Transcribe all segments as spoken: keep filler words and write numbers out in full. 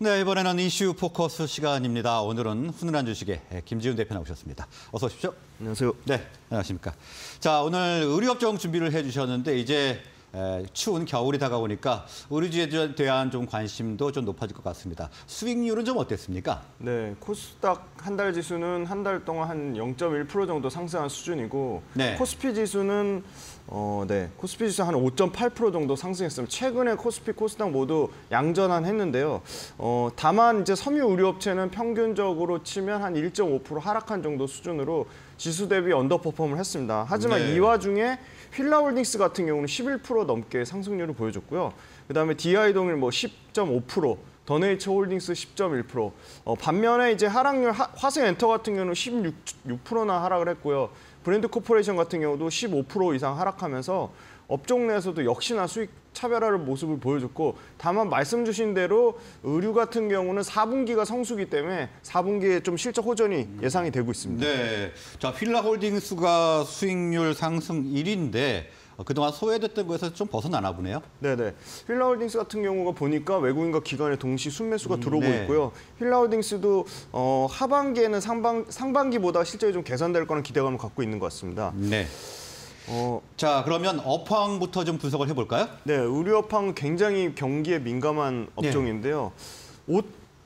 네, 이번에는 이슈 포커스 시간입니다. 오늘은 훈훈한 주식의 김지훈 대표 나오셨습니다. 어서 오십시오. 안녕하세요. 네, 안녕하십니까. 자, 오늘 의류업종 준비를 해주셨는데 이제 에, 추운 겨울이 다가오니까 의류주에 대한 좀 관심도 좀 높아질 것 같습니다. 수익률은 좀 어땠습니까? 네, 코스닥 한 달 지수는 한 달 동안 한 영 점 일 퍼센트 정도 상승한 수준이고, 네. 코스피 지수는 어, 네, 코스피 지수 한 오 점 팔 퍼센트 정도 상승했습니다. 최근에 코스피, 코스닥 모두 양전환했는데요. 어, 다만 이제 섬유 의류업체는 평균적으로 치면 한 일 점 오 퍼센트 하락한 정도 수준으로 지수 대비 언더퍼폼을 했습니다. 하지만 네. 이 와중에 휠라홀딩스 같은 경우는 십일 퍼센트 넘게 상승률을 보여줬고요. 그다음에 디아이동일 뭐 십 점 오 퍼센트, 더네이처 홀딩스 십 점 일 퍼센트. 어, 반면에 이제 하락률 하, 화생엔터 같은 경우는 십육 퍼센트나 하락을 했고요. 브랜드 코퍼레이션 같은 경우도 십오 퍼센트 이상 하락하면서 업종 내에서도 역시나 수익 차별화를 모습을 보여줬고, 다만 말씀 주신 대로 의류 같은 경우는 사 분기가 성수기 때문에 사 분기에 좀 실적 호전이 예상이 되고 있습니다. 네, 자 휠라홀딩스가 수익률 상승 일 위인데 그동안 소외됐던 거에서 좀 벗어나나 보네요. 네네. 휠라홀딩스 같은 경우가 보니까 외국인과 기관의 동시 순매수가 들어오고 네. 있고요. 휠라홀딩스도 어, 하반기에는 상반, 상반기보다 실적이 좀 개선될 거는 기대감을 갖고 있는 것 같습니다. 네. 어, 자, 그러면 업황부터 좀 분석을 해볼까요? 네, 의류업황은 굉장히 경기에 민감한 업종인데요. 옷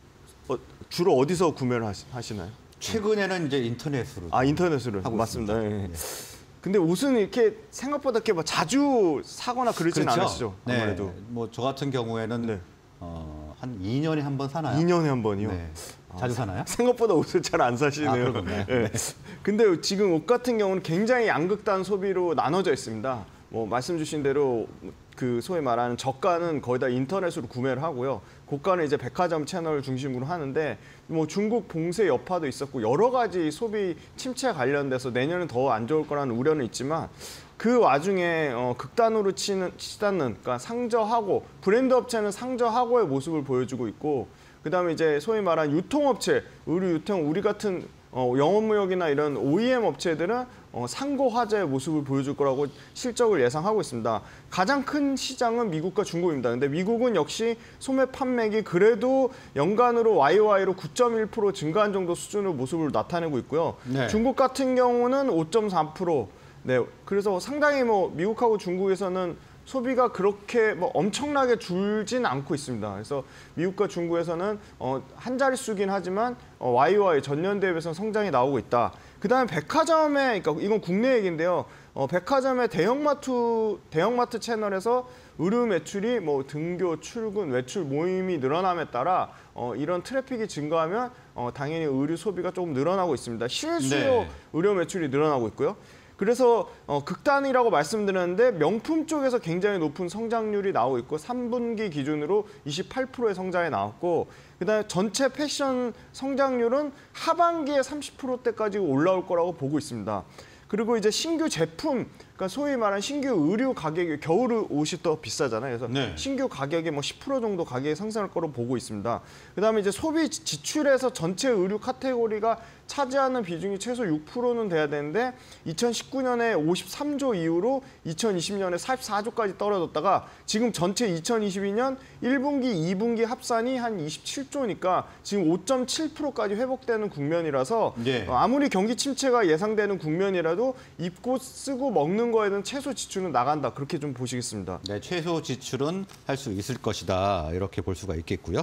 어, 주로 어디서 구매를 하시, 하시나요? 최근에는 이제 인터넷으로. 아, 인터넷으로. 하고 맞습니다. 있습니다. 네. 네. 근데 옷은 이렇게 생각보다 이렇게 뭐 자주 사거나 그러지는 그렇죠. 않으시죠? 아무래도. 네. 뭐 저 같은 경우에는 네. 어, 한 이 년에 한 번 사나요? 이 년에 한 번이요? 네. 자주 사나요? 생각보다 옷을 잘 안 사시네요. 아, 그렇군요. 네. 근데 지금 옷 같은 경우는 굉장히 양극단 소비로 나눠져 있습니다. 뭐 말씀 주신 대로 그 소위 말하는 저가는 거의 다 인터넷으로 구매를 하고요. 고가는 이제 백화점 채널 중심으로 하는데, 뭐 중국 봉쇄 여파도 있었고 여러 가지 소비 침체 관련돼서 내년은 더 안 좋을 거라는 우려는 있지만, 그 와중에 어, 극단으로 치는, 치닫는, 그러니까 상저하고, 브랜드 업체는 상저하고의 모습을 보여주고 있고, 그다음에 이제 소위 말하는 유통업체, 의류 유통, 우리 같은 어, 영업무역이나 이런 오이엠 업체들은 어, 상고 화제의 모습을 보여줄 거라고 실적을 예상하고 있습니다. 가장 큰 시장은 미국과 중국입니다. 근데 미국은 역시 소매 판매기 그래도 연간으로 와이오와이로 구 점 일 퍼센트 증가한 정도 수준의 모습을 나타내고 있고요. 네. 중국 같은 경우는 오 점 사 퍼센트. 네, 그래서 상당히 뭐 미국하고 중국에서는 소비가 그렇게 뭐 엄청나게 줄진 않고 있습니다. 그래서 미국과 중국에서는 어, 한 자릿수긴 하지만 어, 와이오와이 전년 대비해서 성장이 나오고 있다. 그다음에 백화점에, 그러니까 이건 국내 얘기인데요. 어, 백화점의 대형마트 대형마트 채널에서 의류 매출이 뭐 등교, 출근, 외출 모임이 늘어남에 따라 어, 이런 트래픽이 증가하면 어, 당연히 의류 소비가 조금 늘어나고 있습니다. 실수요 네. 의료 매출이 늘어나고 있고요. 그래서 어, 극단이라고 말씀드렸는데 명품 쪽에서 굉장히 높은 성장률이 나오고 있고, 삼 분기 기준으로 이십팔 퍼센트의 성장이 나왔고, 그다음에 전체 패션 성장률은 하반기에 삼십 퍼센트대까지 올라올 거라고 보고 있습니다. 그리고 이제 신규 제품, 그러니까 소위 말하는 신규 의류 가격이, 겨울 옷이 더 비싸잖아요. 그래서 네. 신규 가격이 뭐 십 퍼센트 정도 가격이 상승할 거로 보고 있습니다. 그다음에 이제 소비 지출에서 전체 의류 카테고리가 차지하는 비중이 최소 육 퍼센트는 돼야 되는데, 이천십구 년에 오십삼 조 이후로 이천이십 년에 사십사 조까지 떨어졌다가 지금 전체 이천이십이 년 일 분기, 이 분기 합산이 한 이십칠 조니까 지금 오 점 칠 퍼센트까지 회복되는 국면이라서 네. 아무리 경기 침체가 예상되는 국면이라도 입고 쓰고 먹는 거에는 최소 지출은 나간다. 그렇게 좀 보시겠습니다. 네, 최소 지출은 할 수 있을 것이다. 이렇게 볼 수가 있겠고요.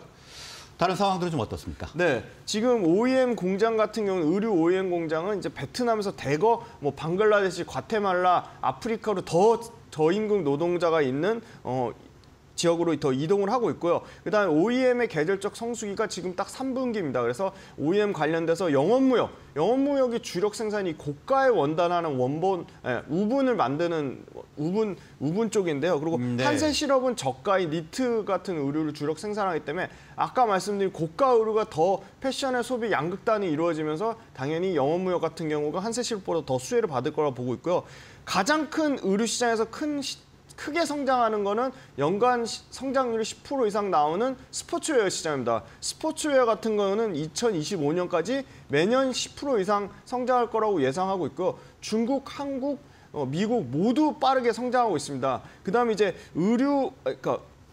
다른 상황들은 좀 어떻습니까? 네, 지금 오이엠 공장 같은 경우는, 의류 오이엠 공장은 이제 베트남에서 대거 뭐 방글라데시, 과테말라, 아프리카로 더 저임금 노동자가 있는 어, 지역으로 더 이동을 하고 있고요. 그다음에 오이엠의 계절적 성수기가 지금 딱 삼 분기입니다. 그래서 오이엠 관련돼서 영업무역, 영업무역이 주력 생산이 고가의 원단하는 원본, 예, 우분을 만드는 우분 우분 쪽인데요. 그리고 네. 한세실업은 저가의 니트 같은 의류를 주력 생산하기 때문에 아까 말씀드린 고가 의류가 더 패션의 소비 양극단이 이루어지면서 당연히 영업무역 같은 경우가 한세실업보다 더 수혜를 받을 거라고 보고 있고요. 가장 큰 의류 시장에서 큰 시, 크게 성장하는 거는 연간 성장률이 십 퍼센트 이상 나오는 스포츠웨어 시장입니다. 스포츠웨어 같은 거는 이천이십오 년까지 매년 십 퍼센트 이상 성장할 거라고 예상하고 있고, 중국, 한국, 어, 미국 모두 빠르게 성장하고 있습니다. 그다음에 이제 의류, 그러니까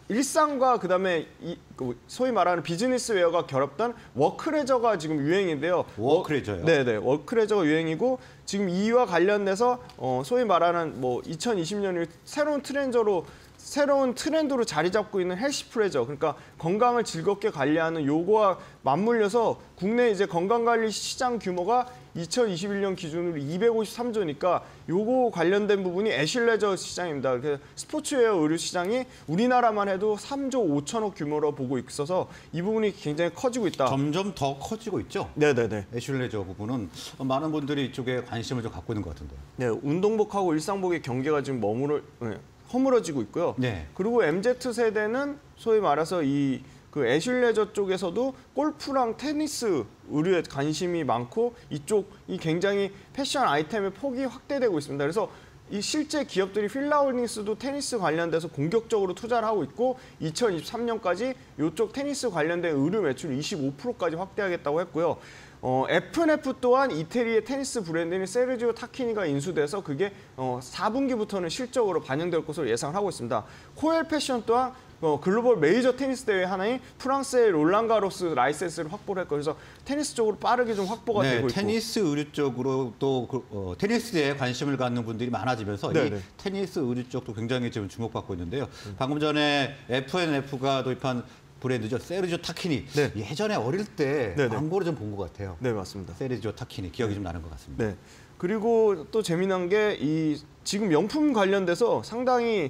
일상과 그다음에 이, 그 소위 말하는 비즈니스 웨어가 결합된 워크레저가 지금 유행인데요. 워크레저요? 네네, 워크레저가 유행이고 지금 이와 관련돼서 어, 소위 말하는 뭐 이천이십 년을 새로운 트렌드로 새로운 트렌드로 자리 잡고 있는 헬시 프레저, 그러니까 건강을 즐겁게 관리하는 요거와 맞물려서 국내 이제 건강관리 시장 규모가 이천이십일 년 기준으로 이백오십삼 조니까 요거 관련된 부분이 애슐레저 시장입니다. 그래서 스포츠웨어 의류 시장이 우리나라만 해도 삼조 오천억 규모로 보고 있어서 이 부분이 굉장히 커지고 있다. 점점 더 커지고 있죠. 네네네. 애슐레저 부분은 많은 분들이 이쪽에 관심을 좀 갖고 있는 것 같은데요. 네, 운동복하고 일상복의 경계가 지금 머무르 네, 허물어지고 있고요. 네. 그리고 엠지 세대는 소위 말해서 이 그 애슐레저 쪽에서도 골프랑 테니스 의류에 관심이 많고 이쪽이 굉장히 패션 아이템의 폭이 확대되고 있습니다. 그래서 이 실제 기업들이 필라홀딩스도 테니스 관련돼서 공격적으로 투자를 하고 있고 이천이십삼 년까지 이쪽 테니스 관련된 의류 매출 이십오 퍼센트까지 확대하겠다고 했고요. 어, 에프앤에프 또한 이태리의 테니스 브랜드인 세르지오 타키니가 인수돼서 그게 어, 사 분기부터는 실적으로 반영될 것으로 예상을 하고 있습니다. 코엘 패션 또한 어, 글로벌 메이저 테니스 대회 하나인 프랑스의 롤랑가로스 라이센스를 확보를 했고 그래서 테니스 쪽으로 빠르게 좀 확보가 네, 되고 있고 테니스 의류 쪽으로 또 그, 어, 테니스에 관심을 갖는 분들이 많아지면서 네네. 이 테니스 의류 쪽도 굉장히 지금 주목받고 있는데요. 음. 방금 전에 에프앤에프가 도입한 브랜드죠. 세르지오 타키니. 네. 예전에 어릴 때 네네. 광고를 좀 본 것 같아요. 네, 맞습니다. 세르지오 타키니 기억이 좀 나는 것 같습니다. 네. 그리고 또 재미난 게 이 지금 명품 관련돼서 상당히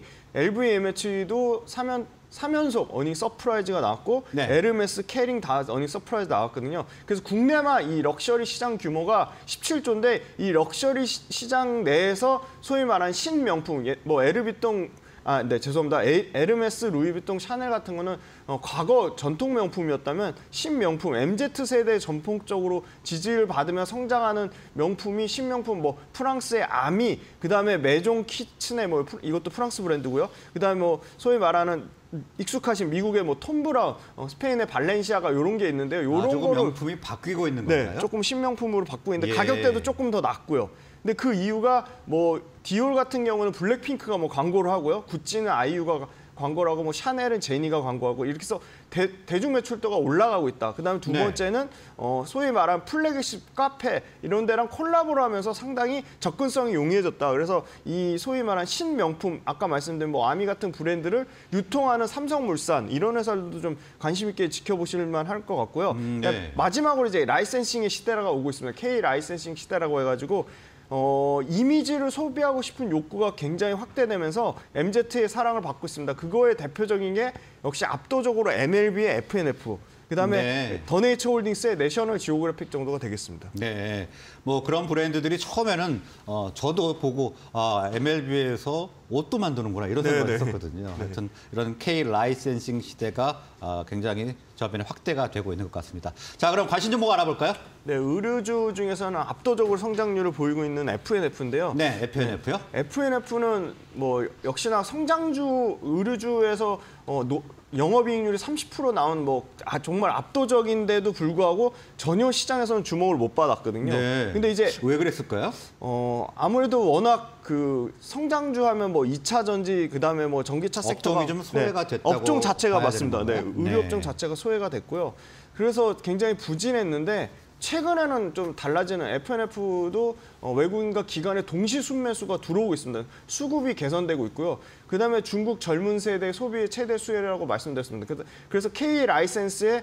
엘브이엠에이치도 사면 삼 연속 어닝 서프라이즈가 나왔고 네. 에르메스, 캐링 다 어닝 서프라이즈 나왔거든요. 그래서 국내만 이 럭셔리 시장 규모가 십칠 조인데 이 럭셔리 시, 시장 내에서 소위 말하는 신명품, 뭐 에르비통 아, 네, 죄송합니다. 에, 에르메스, 루이비통, 샤넬 같은 거는 어, 과거 전통 명품이었다면 신명품, 엠지 세대 전통적으로 지지를 받으며 성장하는 명품이 신명품, 뭐 프랑스의 아미, 그다음에 메종 키친의 뭐 이것도 프랑스 브랜드고요. 그다음에 뭐 소위 말하는 익숙하신 미국의 뭐 톰브라운, 어, 스페인의 발렌시아가 이런 게 있는데요. 이런 아, 조금 거로 명품이 바뀌고 있는 네, 건가요? 조금 신명품으로 바꾸고 있는데 예. 가격대도 조금 더 낮고요. 근데 그 이유가 뭐 디올 같은 경우는 블랙핑크가 뭐 광고를 하고요. 구찌는 아이유가 광고를 하고 뭐 샤넬은 제니가 광고하고 이렇게 해서 대, 대중 매출도가 올라가고 있다. 그다음에 두 네. 번째는 어, 소위 말하는 플래그십 카페 이런 데랑 콜라보를 하면서 상당히 접근성이 용이해졌다. 그래서 이 소위 말하는 신명품 아까 말씀드린 뭐 아미 같은 브랜드를 유통하는 삼성물산 이런 회사들도 좀 관심 있게 지켜보실 만할 것 같고요. 음, 네. 마지막으로 이제 라이센싱의 시대가 오고 있습니다. K 라이센싱 시대라고 해가지고 어, 이미지를 소비하고 싶은 욕구가 굉장히 확대되면서 엠지의 사랑을 받고 있습니다. 그거의 대표적인 게 역시 압도적으로 엠엘비의 에프앤에프, 그다음에 네. 더 네이처 홀딩스의 내셔널 지오그래픽 정도가 되겠습니다. 네, 뭐 그런 브랜드들이 처음에는 어, 저도 보고 아, 엠엘비에서 옷도 만드는구나 이런 생각을 네네. 했었거든요. 하여튼 이런 K 라이센싱 시대가 아, 굉장히 저변에 확대가 되고 있는 것 같습니다. 자, 그럼 관심 종목 알아볼까요? 네, 의류주 중에서는 압도적으로 성장률을 보이고 있는 에프앤에프인데요. 네, 에프앤에프요. 에프앤에프는 뭐 역시나 성장주 의류주에서 어, 노, 영업이익률이 삼십 퍼센트 나온 뭐 아, 정말 압도적인데도 불구하고 전혀 시장에서는 주목을 못 받았거든요. 네. 근데 이제 왜 그랬을까요? 어, 아무래도 워낙 그 성장주 하면 뭐 이 차 전지 그다음에 뭐 전기차 섹터가 업종이 좀 소외가 됐다고 업종 자체가 봐야 맞습니다. 되는 네, 건가요? 의류 업종 네. 자체가 소외가 됐고요. 그래서 굉장히 부진했는데 최근에는 좀 달라지는 에프앤에프도 어, 외국인과 기관의 동시 순매수가 들어오고 있습니다. 수급이 개선되고 있고요. 그다음에 중국 젊은 세대 소비의 최대 수혜라고 말씀드렸습니다. 그래서 K 라이센스의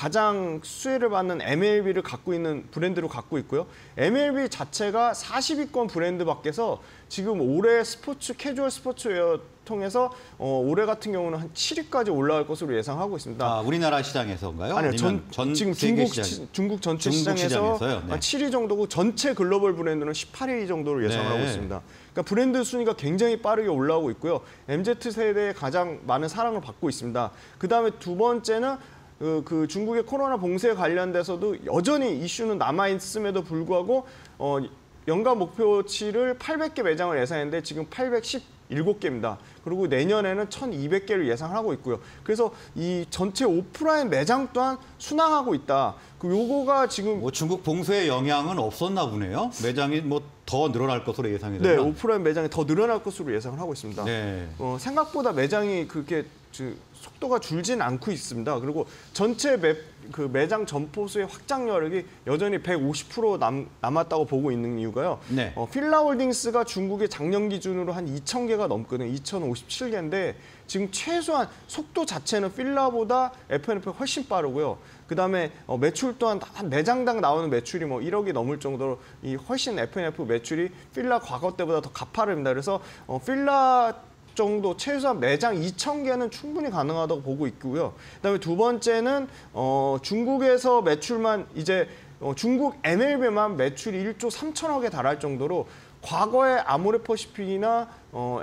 가장 수혜를 받는 엠엘비를 갖고 있는 브랜드로 갖고 있고요. 엠엘비 자체가 사십 위권 브랜드 밖에서 지금 올해 스포츠 캐주얼 스포츠웨어 통해서 어, 올해 같은 경우는 한 칠 위까지 올라갈 것으로 예상하고 있습니다. 아, 우리나라 시장에서인가요? 아니요, 아니면 전, 전 지금 세계 중국 시장? 시, 중국 전체 중국 시장에서 시장에서요? 네. 한 칠 위 정도고 전체 글로벌 브랜드는 십팔 위 정도로 예상을 네. 하고 있습니다. 그러니까 브랜드 순위가 굉장히 빠르게 올라오고 있고요. 엠지 세대에 가장 많은 사랑을 받고 있습니다. 그 다음에 두 번째는 그, 그 중국의 코로나 봉쇄에 관련돼서도 여전히 이슈는 남아 있음에도 불구하고 어, 연간 목표치를 팔백 개 매장을 예상했는데 지금 팔백십칠 개입니다. 그리고 내년에는 천이백 개를 예상하고 있고요. 그래서 이 전체 오프라인 매장 또한 순항하고 있다. 그 요거가 지금 뭐 중국 봉쇄의 영향은 없었나 보네요. 매장이 뭐 더 늘어날 것으로 예상이 네, 되나? 오프라인 매장이 더 늘어날 것으로 예상을 하고 있습니다. 네. 어, 생각보다 매장이 그렇게 그 속도가 줄진 않고 있습니다. 그리고 전체 매, 그 매장 점포수의 확장 여력이 여전히 백오십 퍼센트 남, 남았다고 보고 있는 이유가요. 네. 어, 필라홀딩스가 중국의 작년 기준으로 한 이천 개가 넘거든요. 이천오십칠 개인데 지금 최소한 속도 자체는 필라보다 에프엔에프가 훨씬 빠르고요. 그다음에 어, 매출 또한 한 매장당 나오는 매출이 뭐 일억이 넘을 정도로 이 훨씬 에프엔에프 매출이 필라 과거 때보다 더 가파릅니다. 그래서 어, 필라 정도 최소한 매장 이천 개는 충분히 가능하다고 보고 있고요. 그다음에 두 번째는 어, 중국에서 매출만 이제 어, 중국 엠엘비만 매출이 일조 삼천억에 달할 정도로 과거에 아모레퍼시픽이나 어,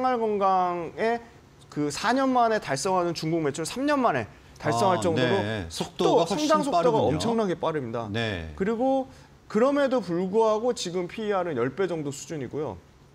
엘지생활건강의 그 사 년 만에 달성하는 중국 매출 삼 년 만에 달성할 아, 정도로 네. 속도, 속도가 성장 훨씬 속도가 빠르군요. 엄청나게 빠릅니다. 네. 그리고 그럼에도 불구하고 지금 피이알은 십 배 정도 수준이고요.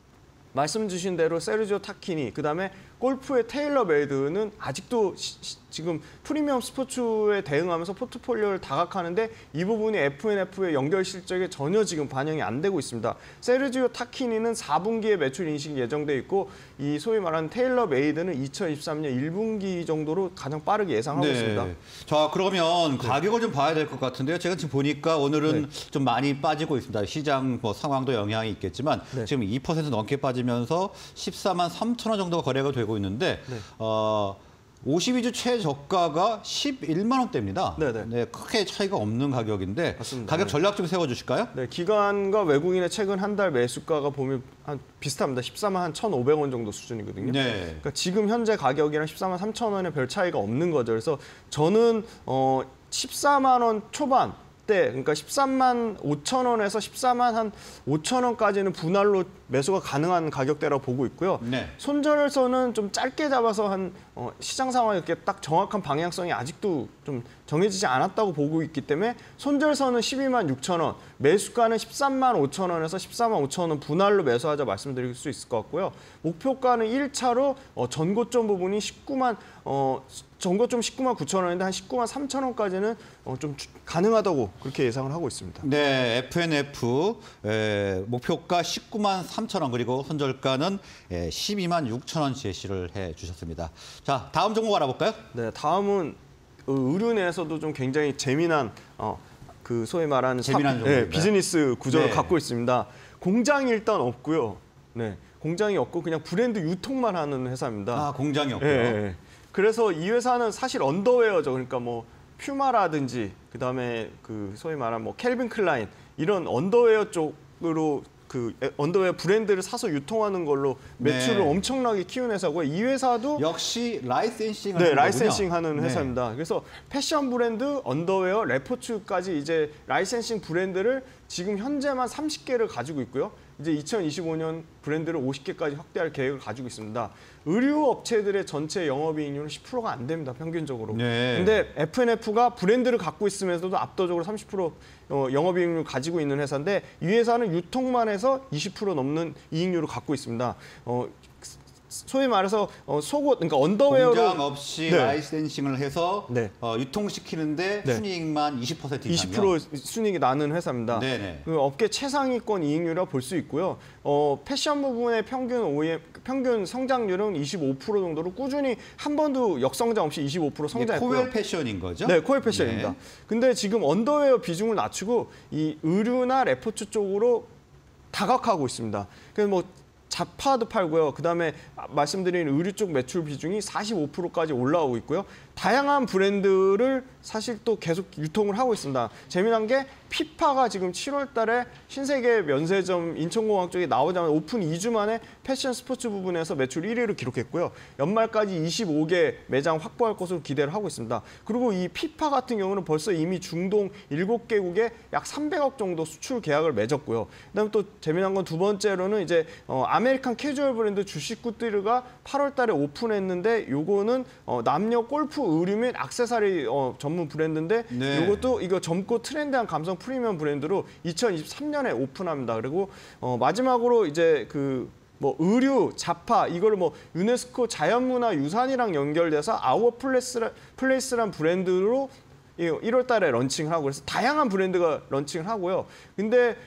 말씀 주신 대로 세르지오 타키니, 그다음에 골프의 테일러 메이드는 아직도 시, 시, 지금 프리미엄 스포츠에 대응하면서 포트폴리오를 다각하는데 이 부분이 에프엔에프의 연결 실적에 전혀 지금 반영이 안 되고 있습니다. 세르지오 타키니는 사 분기에 매출 인식이 예정돼 있고 이 소위 말하는 테일러 메이드는 이천이십삼 년 일 분기 정도로 가장 빠르게 예상하고 네. 있습니다. 자, 그러면 가격을 좀 봐야 될 것 같은데요. 제가 지금 보니까 오늘은 네. 좀 많이 빠지고 있습니다. 시장 뭐 상황도 영향이 있겠지만 네. 지금 이 퍼센트 넘게 빠지면서 십사만 삼천 원 정도가 거래가 되고 있는데 네. 어, 오십이 주 최저가가 십일만 원대입니다. 네네. 네, 크게 차이가 없는 가격인데 맞습니다. 가격 네. 전략 좀 세워주실까요? 네, 기관과 외국인의 최근 한 달 매수가가 보면 한 비슷합니다. 십사만 한 천오백 원 정도 수준이거든요. 네. 그러니까 지금 현재 가격이랑 십사만 삼천 원에 별 차이가 없는 거죠. 그래서 저는 어 십사만 원 초반 때, 그러니까 십삼만 오천 원에서 십사만 한 오천 원까지는 분할로 매수가 가능한 가격대라고 보고 있고요. 네. 손절선은 좀 짧게 잡아서 한 어, 시장 상황에 이렇게 딱 정확한 방향성이 아직도 좀 정해지지 않았다고 보고 있기 때문에 손절선은 십이만 육천 원, 매수가는 십삼만 오천 원에서 십사만 오천 원 분할로 매수하자 말씀드릴 수 있을 것 같고요. 목표가는 일 차로 어, 전고점 부분이 십구만 어, 전고점 십구만 구천 원인데 한 십구만 삼천 원까지는 어, 좀 주, 가능하다고 그렇게 예상을 하고 있습니다. 네, 에프엔에프 에, 목표가 십구만 삼천 원 그리고 선절가는 에, 십이만 육천 원 제시를 해주셨습니다. 자, 다음 종목 알아볼까요? 네, 다음은 의류 내에서도 좀 굉장히 재미난 어, 그 소위 말하는 재미난 사, 종목인가요? 네, 비즈니스 구조를 네. 갖고 있습니다. 공장이 일단 없고요. 네, 공장이 없고 그냥 브랜드 유통만 하는 회사입니다. 아, 공장이 없고요. 예, 예. 그래서 이 회사는 사실 언더웨어죠. 그러니까 뭐 퓨마라든지 그다음에 그 소위 말하는 뭐 캘빈 클라인 이런 언더웨어 쪽으로 그 언더웨어 브랜드를 사서 유통하는 걸로 매출을 네. 엄청나게 키운 회사고요. 이 회사도 역시 라이센싱을 네, 하는 라이센싱 거군요. 하는 네. 회사입니다. 그래서 패션 브랜드, 언더웨어, 레포츠까지 이제 라이센싱 브랜드를 지금 현재만 삼십 개를 가지고 있고요. 이제 이천이십오 년 브랜드를 오십 개까지 확대할 계획을 가지고 있습니다. 의류 업체들의 전체 영업이익률은 십 퍼센트가 안 됩니다. 평균적으로. 네. 근데 에프엔에프가 브랜드를 갖고 있으면서도 압도적으로 삼십 퍼센트 어, 영업이익률을 가지고 있는 회사인데 이 회사는 유통만 해서 이십 퍼센트 넘는 이익률을 갖고 있습니다. 어, 소위 말해서 어, 속옷, 그러니까 언더웨어로 공장 없이 네. 라이센싱을 해서 네. 어, 유통시키는데 네. 순이익만 이십 퍼센트 이상이요. 이십 퍼센트 순이익이 나는 회사입니다. 네네. 그 업계 최상위권 이익률이라고 볼 수 있고요. 어, 패션 부분의 평균 오이엠, 평균 성장률은 이십오 퍼센트 정도로 꾸준히 한 번도 역성장 없이 이십오 퍼센트 성장했고요. 코웰 패션인 거죠? 네, 코엘 패션입니다. 네. 근데 지금 언더웨어 비중을 낮추고 이 의류나 레포츠 쪽으로 다각하고 있습니다. 그래서 뭐 자파도 팔고요. 그다음에 말씀드린 의류 쪽 매출 비중이 사십오 퍼센트까지 올라오고 있고요. 다양한 브랜드를 사실 또 계속 유통을 하고 있습니다. 재미난 게 피파가 지금 칠월 달에 신세계 면세점 인천공항 쪽에 나오자마자 오픈 이 주 만에 패션 스포츠 부분에서 매출 일 위를 기록했고요. 연말까지 이십오 개 매장 확보할 것으로 기대를 하고 있습니다. 그리고 이 피파 같은 경우는 벌써 이미 중동 일곱 개국에 약 삼백억 정도 수출 계약을 맺었고요. 그다음에 또 재미난 건 두 번째로는 이제 어, 아메리칸 캐주얼 브랜드 주식굿드가 팔월 달에 오픈했는데 요거는 어, 남녀 골프 의류 및 액세서리 어, 전문 브랜드인데 네. 이것도 이거 젊고 트렌디한 감성 프리미엄 브랜드로 이천이십삼 년에 오픈합니다. 그리고 어, 마지막으로 이제 그 뭐 의류, 자파 이걸 뭐 유네스코 자연문화 유산이랑 연결돼서 아워 플레이스라, 플레이스란 브랜드로 일월 달에 런칭하고 그래서 다양한 브랜드가 런칭을 하고요. 근데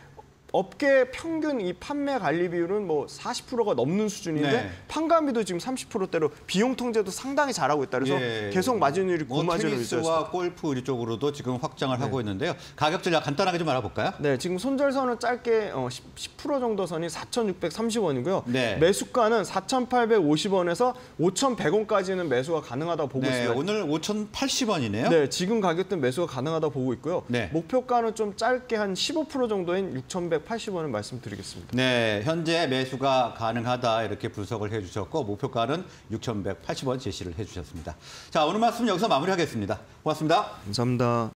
업계 평균 이 판매 관리 비율은 뭐 사십 퍼센트가 넘는 수준인데 네. 판관비도 지금 삼십 퍼센트대로 비용 통제도 상당히 잘하고 있다. 그래서 예. 계속 마진율이 뭐 고마진을 유지했습니다. 테니스와 골프 이 쪽으로도 지금 확장을 하고 있는데요. 가격 전략 간단하게 좀 알아볼까요? 네, 지금 손절선은 짧게 어, 십 퍼센트 정도 선이 사천육백삼십 원이고요. 네. 매수가는 사천팔백오십 원에서 오천백 원까지는 매수가 가능하다고 보고 네, 있습니다. 오늘 오천팔십 원이네요. 네, 지금 가격대는 매수가 가능하다고 보고 있고요. 네. 목표가는 좀 짧게 한 십오 퍼센트 정도인 육천백팔십 원을 말씀드리겠습니다. 네, 현재 매수가 가능하다 이렇게 분석을 해주셨고 목표가는 육천백팔십 원 제시를 해주셨습니다. 자, 오늘 말씀 여기서 마무리하겠습니다. 고맙습니다. 감사합니다.